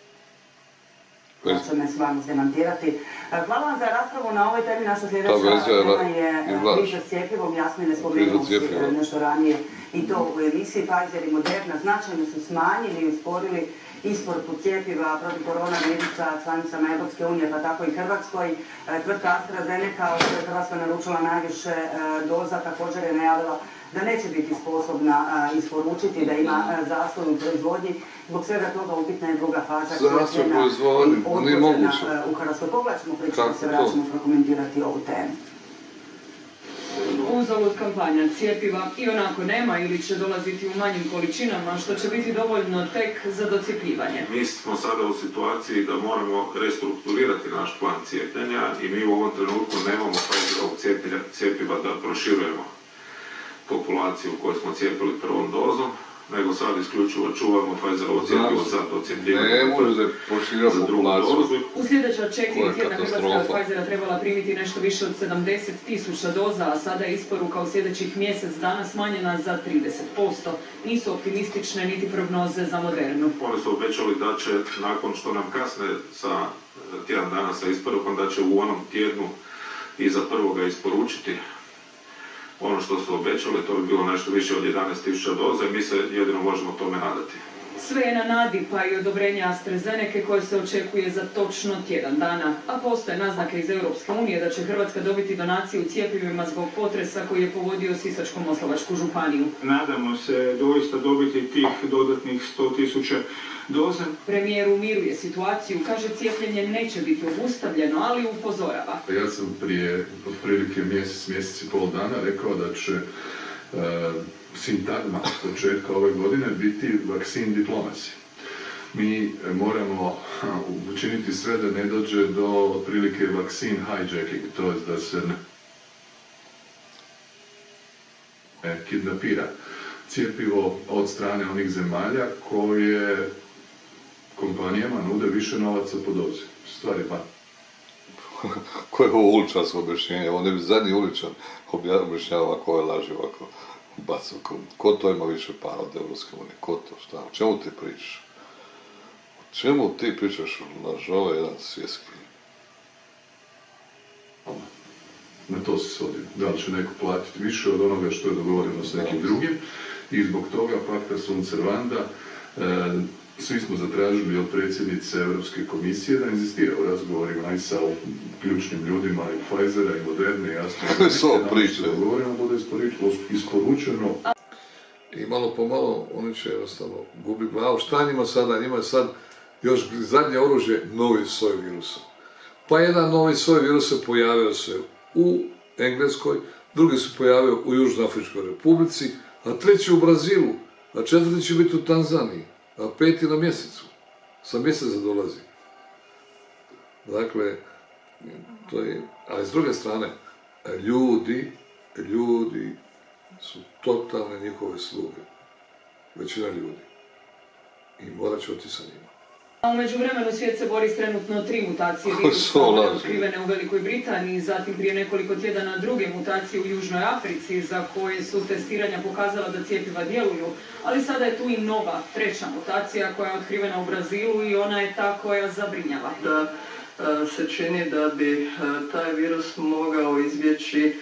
Ja ću me s vama zdemantirati. Hvala vam za raspravu na ovoj temi. Naša sljedeća tema je kriza s cijepivom. Jasno je ne spomenuli nešto ranije i to u emisiji. Pfizer i Moderna značajno su smanjili i usporili isporuku cijepiva protiv koronavirusa članicama Europske unije, pa tako i Hrvatskoj. Tvrtka AstraZeneca, što je Hrvatska naručila najviše doza, također je najavila da neće biti sposobna isporučiti, da ima zastoj u proizvodnji. Zbog svega toga upitna je druga faza cijepljenja i odgođena u Hrvatskoj. Pogledat ćemo priču da se vraćamo prokomentirati ovu temu. Uzalud kampanja cijepiva i onako nema ili će dolaziti u manjim količinama, što će biti dovoljno tek za docjepljivanje. Mi smo sada u situaciji da moramo restrukturirati naš plan cijepljenja i mi u ovom trenutku nemamo Pfizerovog cijepiva da proširujemo populaciju koju smo cijepili prvom dozom. nego sad isključivo čuvamo Pfizerovo cjepivo za to cjepljivanje. Ne može se poširati populaciju. U sljedeća četiri tjedna Hrvatska od Pfizera trebala primiti nešto više od sedamdeset tisuća doza, a sada je isporuka u sljedećih mjesec dana smanjena za trideset posto. Nisu optimistične niti prognoze za Modernu. Oni su obećali da će, nakon što nam kasne sa tjedan dana sa isporukom, da će u onom tjednu i za prvoga isporučiti ono što su obećali. To bi bilo nešto više od jedanaest tisuća doza i mi se jedino možemo tome nadati. Sve je na nadi, pa i odobrenje AstraZeneke koje se očekuje za točno tjedan dana, a postoje naznake iz Europske unije da će Hrvatska dobiti donaciju cjepivima zbog potresa koji je pogodio Sisačko-moslavačku županiju. Nadamo se doista dobiti tih dodatnih sto tisuća doza. Premijer umiruje situaciju, kaže cijepljenje neće biti obustavljeno, ali upozorava. Ja sam prije otprilike mjesec, mjesec i pol dana rekao da će e, sintagma od početka ove godine biti vakcin diplomacy. Mi moramo učiniti sve da ne dođe do otprilike vakcin hijacking, to je da se ne kidnapira cjepivo od strane onih zemalja koje kompanijama nude više novaca po dozi. Stvari pa. Koje je ovo uličarsko objašnjenje? Ovo ne bi zadnji uličan objašnjava ovako ove laži ovako. Bacu, ko, ko to ima više para od Europske unije? Ko to? Šta? O čemu ti pričaš? O čemu ti pričaš? Lažova jedan svjetski. Na to se svodi. Da li će neko platiti više od onoga što je dogovoreno s nekim drugim i zbog toga pacta sunt servanda. E, svi smo zatražili od predsjednice Europske komisije da inzistira u razgovorima i sa ključnim ljudima i Pfizera i Moderne i AstraZeneca. Da govorimo bude isporučeno. I malo po malo oni će jednostavno gubiti glavu. Šta njima sada? Njima je sad još zadnje oružje novi soj virusa. Pa jedan novi soj virusa pojavio se u Engleskoj, drugi se pojavio u Južnoafričkoj republici, a treći u Brazilu, a četvrti će biti u Tanzaniji, a peti na mjesecu. Sa mjeseca dolazi. Dakle, to je, a s druge strane, ljudi, ljudi su totalne njihove sluge. Većina ljudi. I morat će otići sa njima. A u međuvremenu svijet se bori s trenutno tri mutacije virusa, one otkrivene u Velikoj Britaniji, zatim prije nekoliko tjedana druge mutacije u Južnoj Africi za koje su testiranja pokazala da cjepiva djeluju, ali sada je tu i nova, treća mutacija koja je otkrivena u Brazilu i ona je ta koja zabrinjava. Da se čini da bi taj virus mogao izbjeći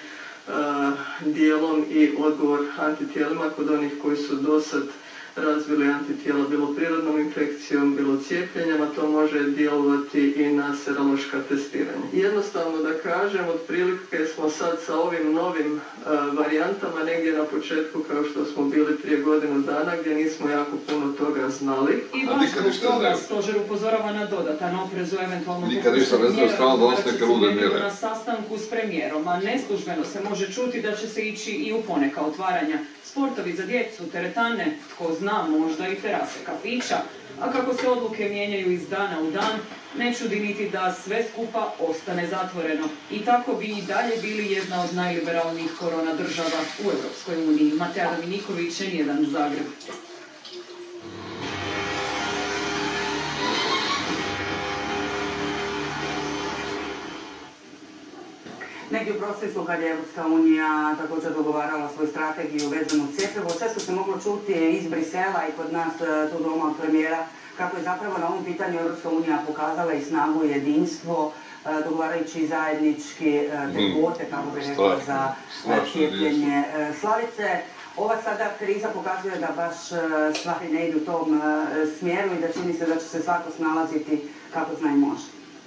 dijelom i odgovor antitijelima kod onih koji su dosad razvili antitijela bilo prirodnom infekcijom, bilo cijepljenjem, a to može djelovati i na serološka testiranja. Jednostavno da kažem, otprilike smo sad sa ovim novim uh, varijantama negdje na početku kao što smo bili prije godinu dana gdje nismo jako puno toga znali. I baš zbog toga stožer upozorava na dodatan oprez u eventualno popuštenim mjerama koja će se vidjeti na sastanku s premijerom, a neslužbeno se može čuti da će se ići i u poneka otvaranja. Sportovi za djecu, teretane, tko zna, možda i terase kafića, a kako se odluke mijenjaju iz dana u dan, ne čudi niti da sve skupa ostane zatvoreno. I tako bi i dalje bili jedna od najliberalnijih korona država u Europskoj uniji. Mateja Dominiković, N jedan, Zagreb. Negdje u procesu kad je Europska unija također dogovarala svoju strategiju vezanu uz cjepivo, sve su se moglo čuti iz Brisela i kod nas tu doma od premijera kako je zapravo na ovom pitanju Europska unija pokazala i snagu i jedinstvo, dogovarajući zajednički te kvote, kako bi rekla, za cijepljenje. Slavice, ova sada kriza pokazuje da baš stvari ne idu u tom smjeru i da čini se da će se svako snalaziti kako zna i može.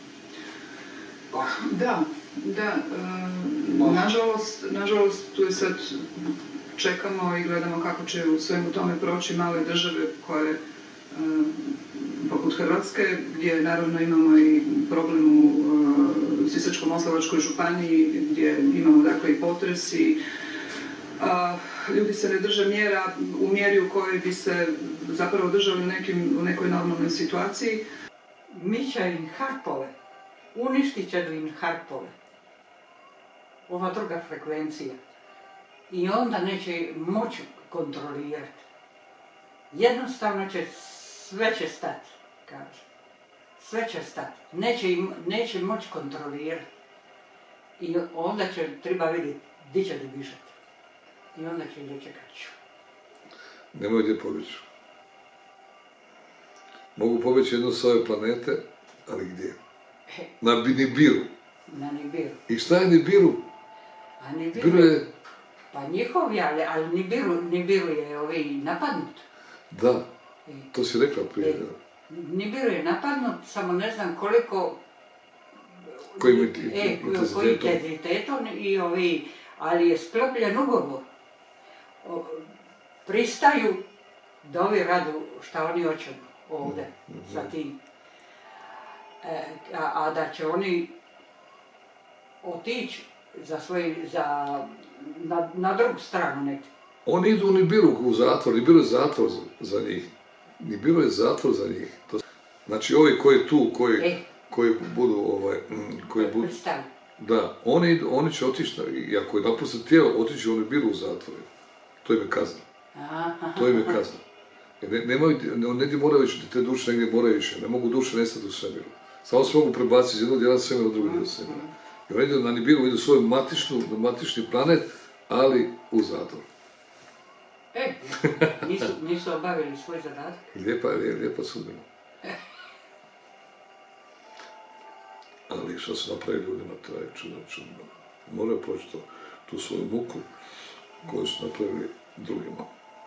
Da, da, um, nažalost, nažalost tu je sad čekamo i gledamo kako će u svemu tome proći male države koje um, poput Hrvatske, gdje naravno imamo i problem u uh, Sisačko-moslavačkoj županiji gdje imamo dakle i potres i uh, ljudi se ne drže mjera u mjeri u kojoj bi se zapravo držali u, nekim, u nekoj normalnoj situaciji. Mića im harpove. Uništit će im harpove. Ova druga frekvencija. I onda neće moći kontrolirati. jednostavno će, sve će stati, kaže. Sve će stati. Neće, im, neće moći kontrolirati. I onda će, treba vidjeti gdje će da bižati. I onda će gdje čekati. Nemoj gdje pobjeći. Mogu pobjeći jedno s ove planete, ali gdje? Na Nibiru. Na Nibiru. I šta je Nibiru? A Nibiru, Nibiru je... Pa njihovi, ali, ali Nibiru, Nibiru je ovi napadnut. Da, to si rekla prije. E, Nibiru je napadnut, samo ne znam koliko... Kojim e, intenzitetom i ovi, ali je sklopljen ugovor. O, pristaju da ovi radu šta oni hoće ovdje, mm-hmm. sa tim. E, a, a da će oni otići za svoj, za, na, na drugu stranu nekde. Oni idu u Nibiru u zatvor, Nibiru je zatvor za, za njih. Nibiru je zatvor za njih. To, znači ovi koji tu, koji, e. koji budu, ovaj, koji budu... Da, oni, oni će otići, i ako je napuste tijelo, otići u Nibiru u zatvor. To im je kazna. Aha. To im je kazna. Ne, nemaju, negdje moraju ići, te duše negdje moraju ići, ne mogu duše nestati u svemiru. Samo se mogu prebaciti iz jednog dijela svemira u drugi dio svemira. I oni idu na Nibiru, idu svoj matičnu, matični planet, ali u zatvor. E, nisu, nisu obavili svoj zadatak. Lijepa je, lijepa sudbina. Ali što se napravi ljudima, to je čudno, čudno. Moraju proći to, tu svoju muku koju su napravili drugima.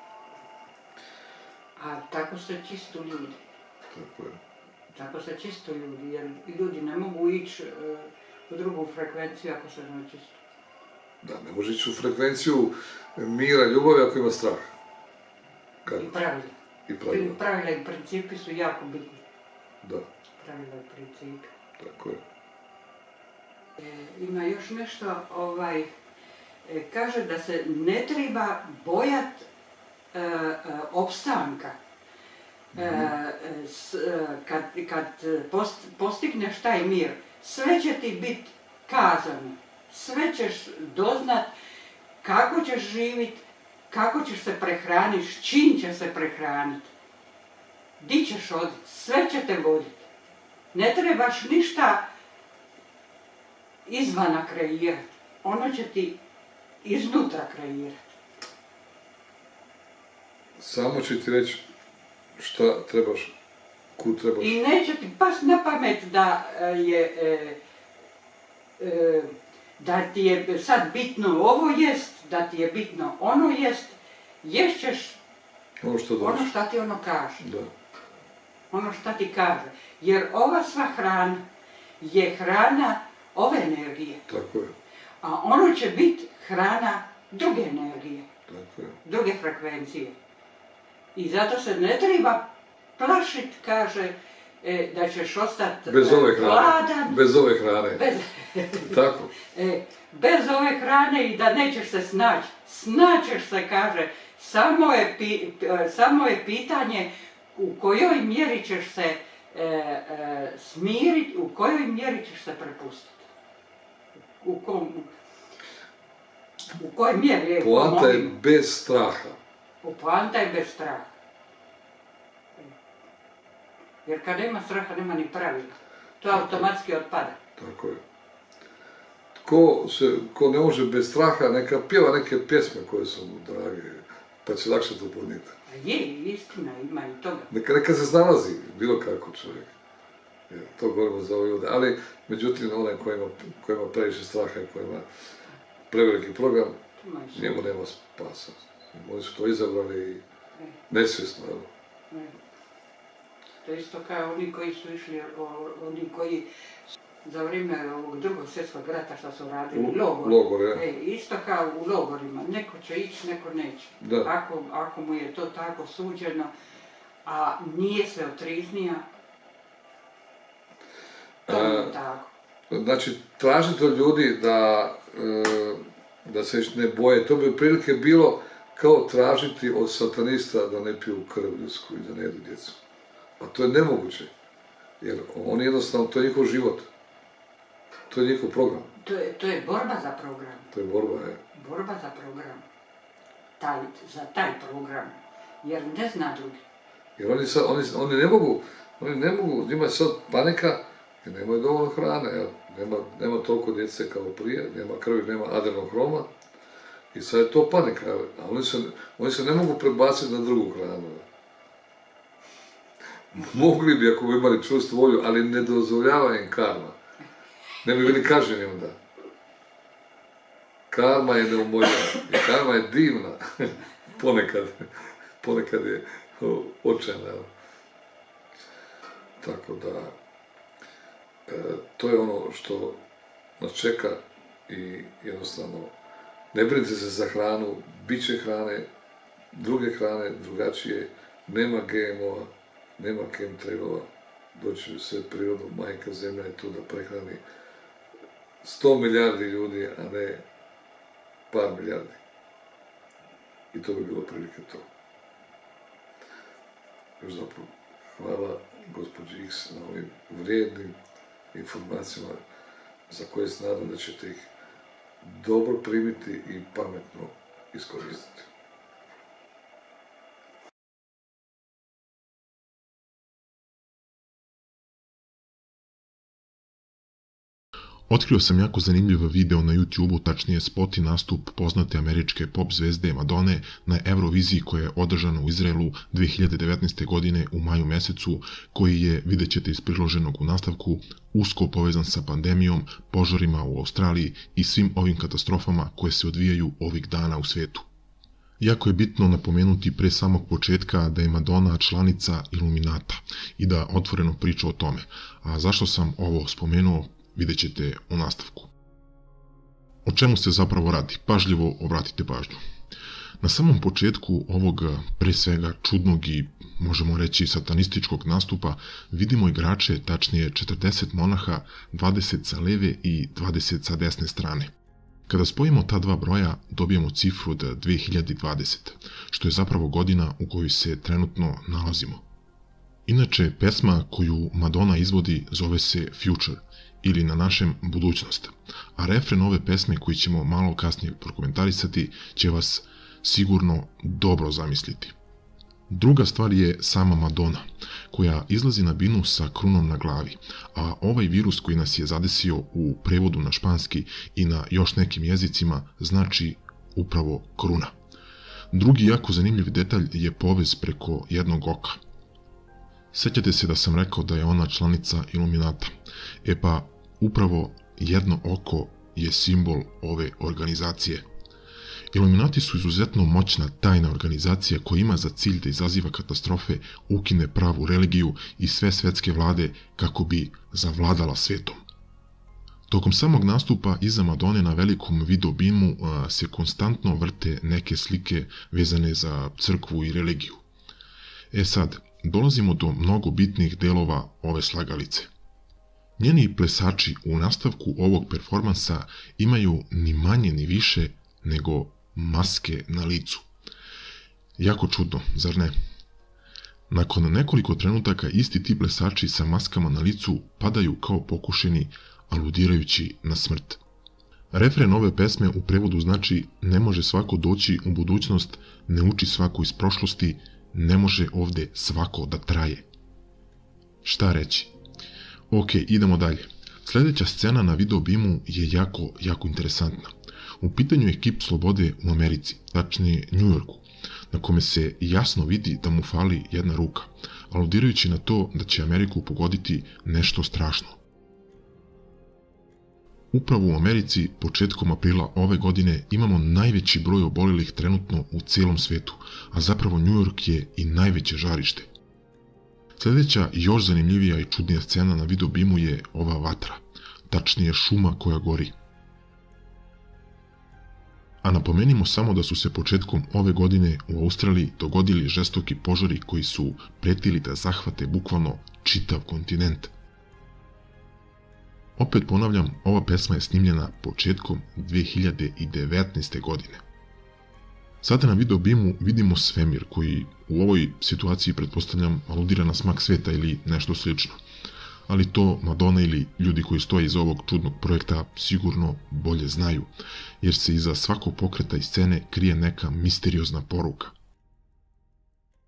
A tako se čisto ljudi. Tako je. Tako se čisto ljudi, jer ljudi ne mogu ići uh, u drugu frekvenciju ako se ne čisto. Da, ne može ići u frekvenciju mira, ljubavi ako ima strah. Kad? I pravila. I pravila. I pravila i principi su jako bitni. Da. Pravila i principi. Tako je. E, ima još nešto, ovaj, e, kaže da se ne treba bojat e, e, opstanka. E, s, e, kad, kad post, postigneš taj mir, sve će ti biti kazano. Sve ćeš doznat kako ćeš živjeti, kako ćeš se prehraniti, s čim ćeš se prehraniti. Di ćeš oditi, sve će te voditi. Ne trebaš ništa izvana kreirati. Ono će ti iznutra kreirati. Samo će ti reći šta trebaš, kud trebaš. I neće ti pas na pamet da je... E, e, da ti je sad bitno ovo jest, da ti je bitno ono jest, ješćeš ono što, ono što ti ono kaže. Da. Ono što ti kaže. Jer ova sva hrana je hrana ove energije. Tako je. A ono će biti hrana druge energije. Tako je. Druge frekvencije. I zato se ne treba plašit, kaže, E, da ćeš ostati bez ove hrane. gladan. Bez ove hrane. Bez, Tako. E, bez ove hrane i da nećeš se snaći. Snaćeš se, kaže, samo je, pi, samo je pitanje u kojoj mjeri ćeš se e, e, smiriti, u kojoj mjeri ćeš se prepustiti. U kom... U kojoj mjeri je... Poanta je bez straha. Poanta je bez straha. Jer kad nema straha, nema ni pravila. To automatski otpada. Tako je. Ko, se, ko ne može bez straha, neka pjeva neke pjesme koje su mu drage, pa će lakše to podnijeti. Je, istina, ima i toga. Neka, neka se snalazi, bilo kako čovjek. Je, to govorimo za ove ljude. Ali, međutim, onaj koji ima, koji ima previše straha i koji ima preveliki program, njemu nema spasa. Oni su to izabrali i nesvjesno, jel? Ne. To je isto kao oni koji su išli, oni koji za vrijeme ovog drugog svjetskog rata što su radili, U, logor. logor ja. E, isto kao u logorima, neko će ići, neko neće. Da. Ako, ako mu je to tako suđeno, a nije se otriznija, to je tako. Znači, tražite od ljudi da, e, da se ne boje, to bi prilike bilo kao tražiti od satanista da ne piju krv ljudsku i da ne jedu djecu. A to je nemoguće, jer oni jednostavno, to je njihov život. To je njihov program. To je, to je borba za program. To je borba, je. Borba za program. Taj, za taj program. jer ne zna drugi. Jer oni, sad, oni, oni ne mogu, oni ne mogu, njima je sad panika, jer nemaju dovoljno hrane, jel? Nema, nema toliko djece kao prije, nema krvi, nema adenohroma, i sad je to panika, jel? A oni se, oni se ne mogu prebaciti na drugu hranu. Jel? Mogli bi ako bi imali čvrstu volju, ali ne dozvoljava im karma. Ne bi bili kažnjeni onda. Karma je neumoljiva i karma je divna. ponekad, ponekad je očajna. Tako da, e, to je ono što nas čeka i jednostavno ne brinite se za hranu, bit će hrane, druge hrane, drugačije, nema ge em o-a, nema chemtrailova, doći sve prirodno, majka zemlja je tu da prehrani sto milijardi ljudi, a ne par milijardi. I to bi bilo prilike to. Još zapravo, hvala gospođi X na ovim vrijednim informacijama za koje se nadam da ćete ih dobro primiti i pametno iskoristiti. Otkrio sam jako zanimljiv video na YouTube-u, tačnije spot i nastup poznate američke pop zvezde Madone na Euroviziji koja je održana u Izraelu dve hiljade devetnaeste. godine u maju mesecu, koji je, vidjet ćete iz priloženog u nastavku, usko povezan sa pandemijom, požarima u Australiji i svim ovim katastrofama koje se odvijaju ovih dana u svijetu. Jako je bitno napomenuti pre samog početka da je Madonna članica Illuminata i da otvoreno priča o tome. A zašto sam ovo spomenuo, vidjet ćete u nastavku. O čemu se zapravo radi? Pažljivo obratite pažnju. Na samom početku ovog pre svega čudnog i možemo reći satanističkog nastupa vidimo igrače, tačnije četrdeset monaha, dvadeset sa leve i dvadeset sa desne strane. Kada spojimo ta dva broja, dobijemo cifru od dve hiljade dvadesete. što je zapravo godina u kojoj se trenutno nalazimo. Inače, pesma koju Madonna izvodi zove se Future, ili na našem budućnost, a refren ove pesme koji ćemo malo kasnije prokomentarisati će vas sigurno dobro zamisliti. Druga stvar je sama Madonna, koja izlazi na binu sa krunom na glavi, a ovaj virus koji nas je zadesio u prevodu na španski i na još nekim jezicima znači upravo kruna. Drugi jako zanimljiv detalj je povez preko jednog oka. Sjećate se da sam rekao da je ona članica Illuminata. E pa, upravo jedno oko je simbol ove organizacije. Illuminati su izuzetno moćna tajna organizacija koja ima za cilj da izaziva katastrofe, ukine pravu religiju i sve svetske vlade kako bi zavladala svetom. Tokom samog nastupa iza Madone na velikom videobimu se konstantno vrte neke slike vezane za crkvu i religiju. E sad, dolazimo do mnogo bitnih delova ove slagalice. Njeni plesači u nastavku ovog performansa imaju ni manje ni više nego maske na licu. Jako čudno, zar ne? Nakon nekoliko trenutaka isti ti plesači sa maskama na licu padaju kao pokušeni, aludirajući na smrt. Refren ove pesme u prevodu znači ne može svako doći u budućnost, ne uči svako iz prošlosti, ne može ovde svako da traje. Šta reći? Ok, idemo dalje. Sljedeća scena na videobimu je jako, jako interesantna. U pitanju je kip slobode u Americi, tačnije New Yorku, na kome se jasno vidi da mu fali jedna ruka, aludirajući na to da će Ameriku pogoditi nešto strašno. Upravo u Americi, početkom aprila ove godine, imamo najveći broj obolelih trenutno u cijelom svetu, a zapravo New York je i najveće žarište. Sljedeća i još zanimljivija i čudnija scena na videobimu je ova vatra, tačnije šuma koja gori. A napomenimo samo da su se početkom ove godine u Australiji dogodili žestoki požari koji su pretili da zahvate bukvalno čitav kontinent. Opet ponavljam, ova pesma je snimljena početkom dve hiljade devetnaeste. godine. Sada na videobimu vidimo svemir koji u ovoj situaciji pretpostavljam aludira na smak sveta ili nešto slično. Ali to Madonna ili ljudi koji stoje iza ovog čudnog projekta sigurno bolje znaju, jer se iza svakog pokreta i scene krije neka misteriozna poruka.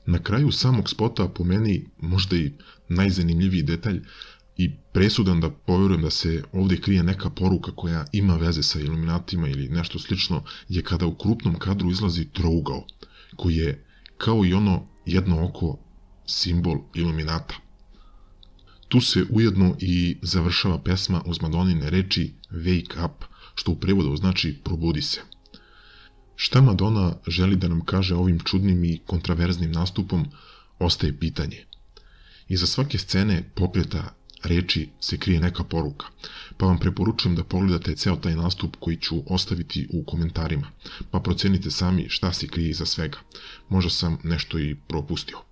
Na kraju samog spota, po meni možda i najzanimljiviji detalj i presudan da poverujem da se ovdje krije neka poruka koja ima veze sa Iluminatima ili nešto slično, je kada u krupnom kadru izlazi trougao, koji je, kao i ono jedno oko, simbol Iluminata. Tu se ujedno i završava pesma uz Madonine reči Wake up, što u prevodu znači probudi se. Šta Madonna želi da nam kaže ovim čudnim i kontraverznim nastupom, ostaje pitanje. Iza svake scene pokreta reči se krije neka poruka, pa vam preporučujem da pogledate ceo taj nastup koji ću ostaviti u komentarima, pa procenite sami šta se krije iza svega. Možda sam nešto i propustio.